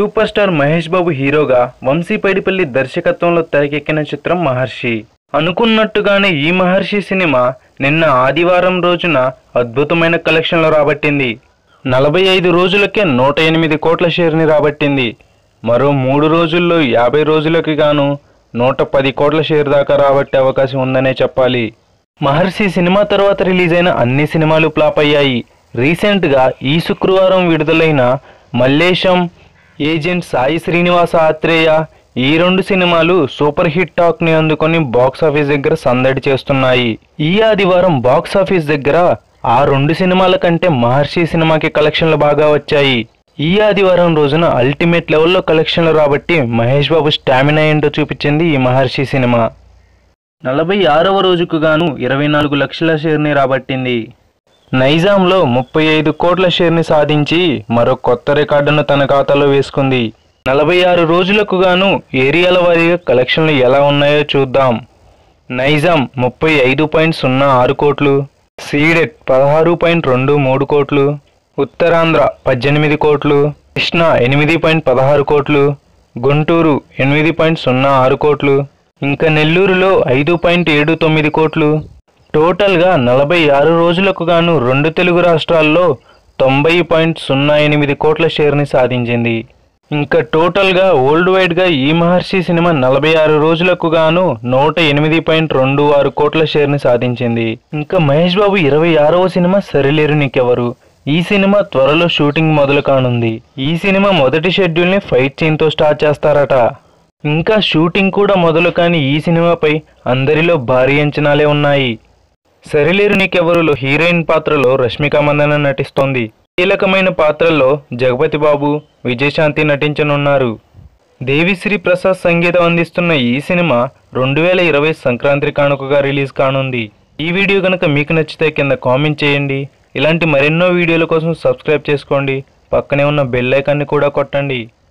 Super star Mahesh Babu హీరోగా వంశీ పైడిపల్లి దర్శకత్వంలో తెరకెక్కిన చిత్రం మహర్షి. అనుకున్నట్టుగానే ఈ మహర్షి సినిమా నిన్న ఆదివారం రోజున అద్భుతమైన కలెక్షన్లు రాబట్టింది. 45 రోజులకే 108 కోట్ల షేర్ని రాబట్టింది. మరో 3 రోజుల్లో 50 రోజులకి గాను 110 కోట్ల షేర్ దాకా రాబట్టే అవకాశం ఉందనే చెప్పాలి. మహర్షి సినిమా తర్వాత రిలీజ్ అయిన అన్ని సినిమాలు ఫ్లాప్ అయ్యాయి. రీసెంట్గా ఈ శుక్రవారం విడుదలైన మల్లేశం, ఏజెంట్ సాయి శ్రీనివాస ఆత్రేయ ఈ 2 సినిమాలు సూపర్ హిట్ టాక్ని అందుకొని బాక్సాఫీస్ దగ్గర సందడి చేస్తున్నాయి. ఈ ఆదివారం బాక్సాఫీస్ దగ్గర ఆ 2 సినిమాల కంటే మహర్షి సినిమాకి కలెక్షన్లు బాగా వచ్చాయి. ఈ ఆదివారం రోజున అల్టిమేట్ లెవెల్లో కలెక్షన్లు రాబట్టి మహేష్ బాబు స్టామినా ఏంటో చూపించింది ఈ మహర్షి సినిమా. 46వ రోజుకు గాను 24 లక్షల షేర్ని రాబట్టింది. నైజాంలో 35 కోట్ల షేర్ని సాధించి మరో కొత్త రికార్డును తన ఖాతాలో వేసుకుంది. 46 రోజులకు గాను ఏరియాల వారీగా కలెక్షన్లు ఎలా ఉన్నాయో చూద్దాం. నైజాం 35.06 కోట్లు, సీడెట్ 16.23 కోట్లు, ఉత్తరాంధ్ర 18 కోట్లు, కృష్ణా 8.16 కోట్లు, గుంటూరు 8.06 కోట్లు, ఇంకా నెల్లూరులో 5.79 కోట్లు. టోటల్గా 46 రోజులకు గాను 2 తెలుగు రాష్ట్రాల్లో 90.08 కోట్ల షేర్ని సాధించింది. ఇంకా టోటల్గా వరల్డ్ వైడ్గా ఈ మహర్షి సినిమా 46 రోజులకు గాను 108.26 కోట్ల షేర్ని సాధించింది. ఇంకా మహేష్ బాబు 26వ సినిమా సరిలేరు నీకెవరు. ఈ సినిమా త్వరలో షూటింగ్ మొదలు కానుంది. ఈ సినిమా మొదటి షెడ్యూల్ని ఫైట్ సీన్తో స్టార్ట్ చేస్తారట. ఇంకా షూటింగ్ కూడా మొదలు కాని ఈ సినిమాపై అందరిలో భారీ అంచనాలే ఉన్నాయి. సరిలేరు నీకెవరులో హీరోయిన్ పాత్రలో రష్మిక మందన నటిస్తోంది. కీలకమైన పాత్రల్లో జగపతి బాబు, విజయశాంతి నటించనున్నారు. దేవిశ్రీ ప్రసాద్ సంగీతం అందిస్తున్న ఈ సినిమా 2020 సంక్రాంతి కానుకగా రిలీజ్ కానుంది. ఈ వీడియో కనుక మీకు నచ్చితే కింద కామెంట్ చేయండి. ఇలాంటి మరెన్నో వీడియోల కోసం సబ్స్క్రైబ్ చేసుకోండి. పక్కనే ఉన్న బెల్ ఐకాన్ని కూడా కొట్టండి.